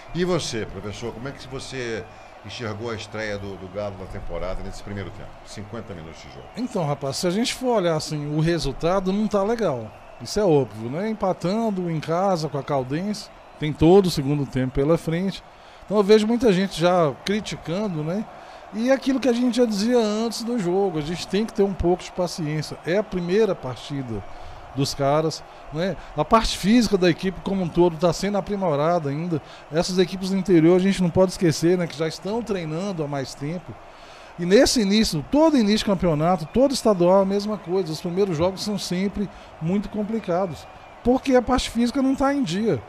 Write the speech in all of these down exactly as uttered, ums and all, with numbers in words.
E você, professor, como é que você enxergou a estreia do, do Galo na temporada nesse primeiro tempo? cinquenta minutos de jogo. Então, rapaz, se a gente for olhar assim, o resultado não tá legal. Isso é óbvio, né? Empatando em casa com a Caldense, tem todo o segundo tempo pela frente. Então eu vejo muita gente já criticando, né? E aquilo que a gente já dizia antes do jogo, a gente tem que ter um pouco de paciência. É a primeira partida dos caras, né? A parte física da equipe como um todo está sendo aprimorada ainda. Essas equipes do interior a gente não pode esquecer, né? Que já estão treinando há mais tempo. E nesse início, todo início de campeonato, todo estadual, a mesma coisa. Os primeiros jogos são sempre muito complicados, porque a parte física não está em dia.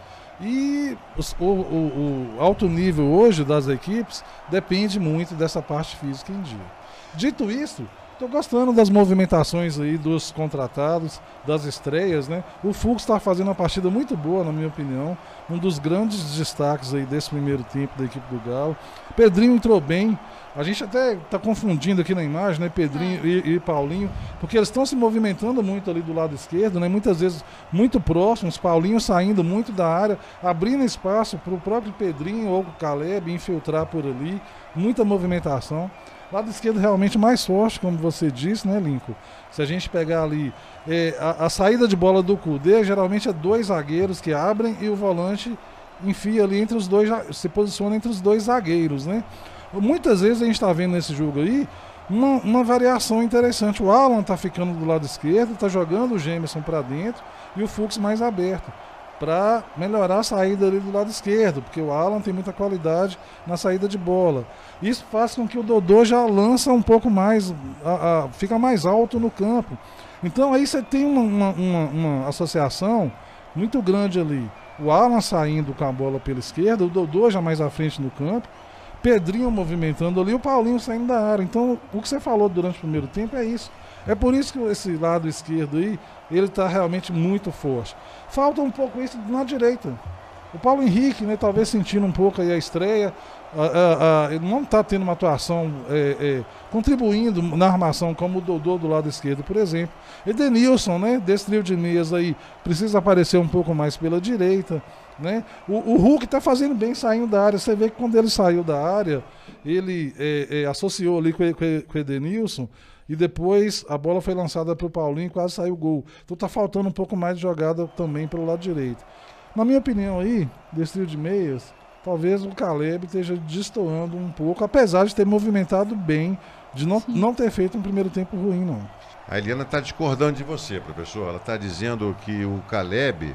E os, o, o, o alto nível hoje das equipes depende muito dessa parte física em dia. Dito isso, estou gostando das movimentações aí dos contratados, das estreias, né? O Fux está fazendo uma partida muito boa, na minha opinião. Um dos grandes destaques aí desse primeiro tempo da equipe do Galo. Pedrinho entrou bem. A gente até está confundindo aqui na imagem, né, Pedrinho e, e Paulinho, porque eles estão se movimentando muito ali do lado esquerdo, né, muitas vezes muito próximos, Paulinho saindo muito da área, abrindo espaço para o próprio Pedrinho ou o Caleb infiltrar por ali, muita movimentação. Lado esquerdo realmente mais forte, como você disse, né, Lincoln? Se a gente pegar ali, é, a, a saída de bola do Cudê, geralmente é dois zagueiros que abrem e o volante enfia ali entre os dois, se posiciona entre os dois zagueiros, né? Muitas vezes a gente está vendo nesse jogo aí uma, uma variação interessante. O Alan está ficando do lado esquerdo, está jogando o Gemerson para dentro e o Fux mais aberto, para melhorar a saída ali do lado esquerdo, porque o Alan tem muita qualidade na saída de bola. Isso faz com que o Dodô já lança um pouco mais, a, a, fica mais alto no campo. Então aí você tem uma, uma, uma, uma associação muito grande ali. O Alan saindo com a bola pela esquerda, o Dodô já mais à frente no campo, Pedrinho movimentando ali, o Paulinho saindo da área. Então, o que você falou durante o primeiro tempo é isso. É por isso que esse lado esquerdo aí, ele está realmente muito forte. Falta um pouco isso na direita. O Paulo Henrique, né, talvez sentindo um pouco aí a estreia, a, a, a, ele não está tendo uma atuação é, é, contribuindo na armação como o Dodô do lado esquerdo, por exemplo. Edenilson, né, desse trio de meias aí, precisa aparecer um pouco mais pela direita. Né? O, o Hulk está fazendo bem saindo da área. Você vê que quando ele saiu da área, ele é, é, associou ali com, com, com o Edenilson e depois a bola foi lançada para o Paulinho e quase saiu o gol. Então está faltando um pouco mais de jogada também pelo lado direito. Na minha opinião aí, desse trio de meias, talvez o Caleb esteja destoando um pouco, apesar de ter movimentado bem, de não, não ter feito um primeiro tempo ruim, não. A Eliana está discordando de você, professor. Ela está dizendo que o Caleb...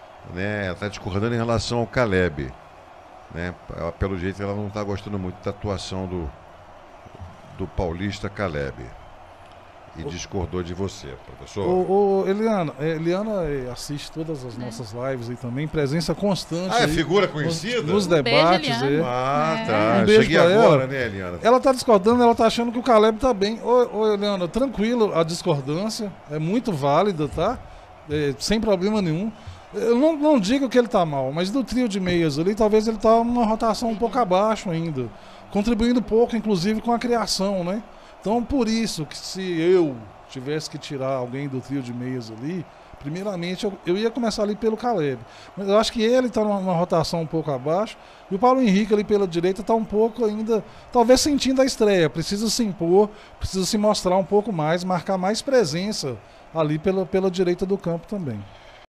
Né, ela está discordando em relação ao Caleb, né, ela, pelo jeito ela não está gostando muito da atuação do, do paulista Caleb e o, discordou de você, professor. O, o Eliana, Eliana assiste todas as é. nossas lives aí também, presença constante. Ah, é aí, figura conhecida? Nos, nos debates. Um beijo, ah, tá. Um beijo Cheguei agora, ela. né, Eliana? Ela está discordando, ela está achando que o Caleb está bem. Ô, ô, Eliana, tranquilo, a discordância é muito válida, tá? É, sem problema nenhum. Eu não, não digo que ele está mal, mas do trio de meias ali, talvez ele está numa rotação um pouco abaixo ainda, contribuindo pouco, inclusive, com a criação, né? Então, por isso que se eu tivesse que tirar alguém do trio de meias ali, primeiramente eu, eu ia começar ali pelo Caleb. Mas eu acho que ele está numa, numa rotação um pouco abaixo, e o Paulo Henrique ali pela direita está um pouco ainda, talvez sentindo a estreia, precisa se impor, precisa se mostrar um pouco mais, marcar mais presença ali pela, pela direita do campo também.